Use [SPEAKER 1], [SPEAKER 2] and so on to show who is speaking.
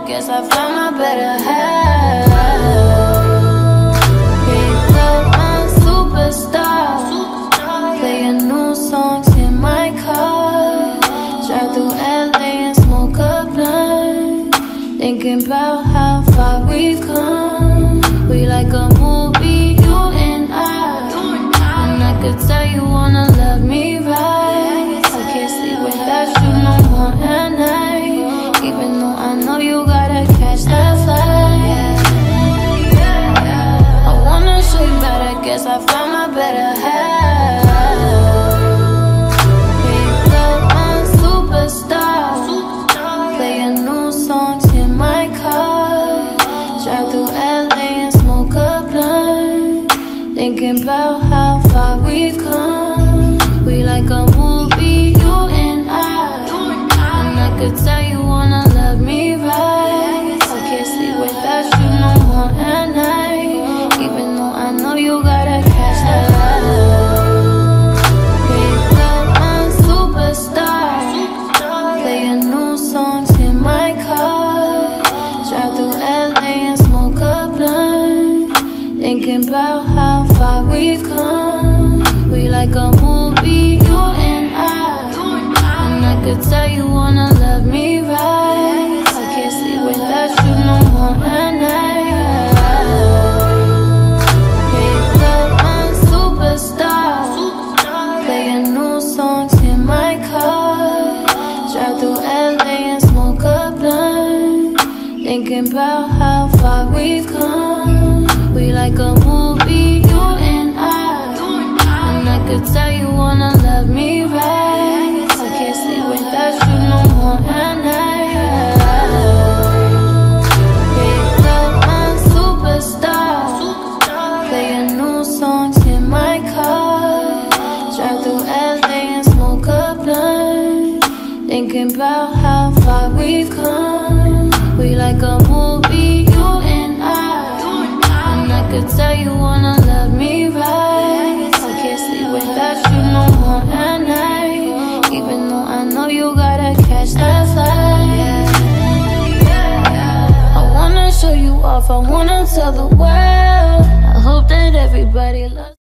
[SPEAKER 1] guess I found my better half. Pick up my superstar, playing new songs in my car. Drive through LA and smoke a blunt, thinking about how far we've come. We like a movie, you and I. And I could tell you wanna love me right. I can't sleep without you no more at night, even though I know you gotta catch that flight. I wanna show you better, guess I found my better half. Pick up my superstar, playing new songs in my car. Drive through LA and smoke a blunt, thinking about how far we've come. We like a movie, you and I. And I could tell you wanna love me right. I can't sleep without you no more at night, even though I know you gotta catch that love. Pick up my superstar, playing new songs in my car. Drive through LA and smoke a blunt, thinking about how far we've come. We like a movie, you and I. And I could tell you wanna love me right. I can't sleep without you no more at night. Pick up my superstar, playing new songs in my car. Drive through LA and smoke a blunt, thinking about how far we've come. We like a movie, you and I. And I could tell you wanna love me right. I can't sleep without you no more at night. Pick up my superstar, playing new songs in my car. Drive through LA and smoke a blunt, thinking about how far we've come. We like a movie, you and I. And I could tell you wanna love me right. I can't sleep without you no more at night, even though I know you gotta catch that flight. I wanna show you off, I wanna tell the world. I hope that everybody loves